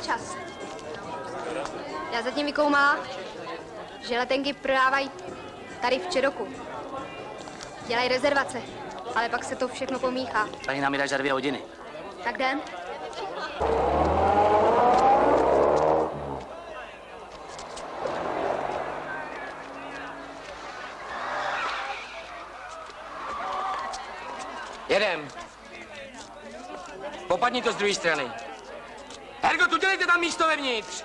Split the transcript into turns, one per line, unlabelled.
čas. Já zatím vykoumala, že letenky prodávají tady v Čedoku. Dělají rezervace, ale pak se to všechno pomíchá.
Tady nám dáš za 2 hodiny.
Tak jdem.
Jedem. Popadni to z druhé strany. Hergo, tu dělejte tam místo vevnitř.